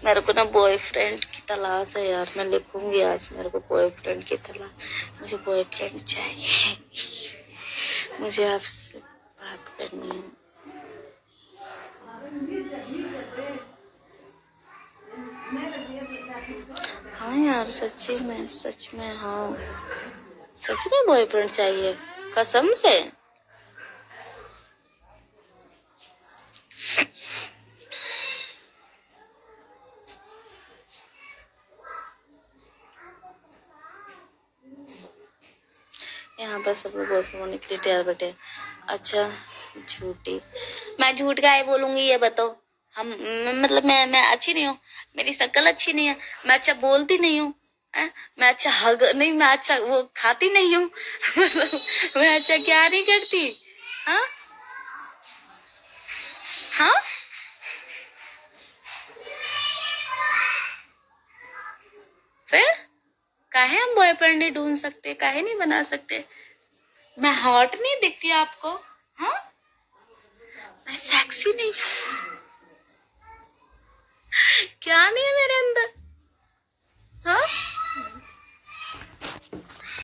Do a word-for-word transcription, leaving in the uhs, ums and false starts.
मेरे को ना बॉयफ्रेंड की तलाश है यार, मैं लिखूंगी आज मेरे को बॉयफ्रेंड की तलाश, मुझे बॉयफ्रेंड चाहिए। मुझे आपसे बात करनी है। हाँ यार सच्ची में, सच में, हाँ सच में बॉयफ्रेंड चाहिए, कसम से। यहाँ पर सब लोग बॉयफ्रेंड होने के लिए तैयार बैठे। अच्छा झूठी, मैं झूठ गाय बोलूंगी ये बताओ? हम मतलब मैं मैं अच्छी नहीं हूँ, मेरी शक्ल अच्छी नहीं है, मैं अच्छा बोलती नहीं हूँ, मैं अच्छा हग नहीं, मैं अच्छा वो खाती नहीं हूँ। मैं अच्छा क्या नहीं करती? हाँ हाँ फिर काहे हम बॉयफ्रेंड नहीं ढूंढ सकते, काहे नहीं बना सकते? मैं हॉट नहीं दिखती आपको? हाँ मैं सेक्सी नहीं हूँ? क्या नहीं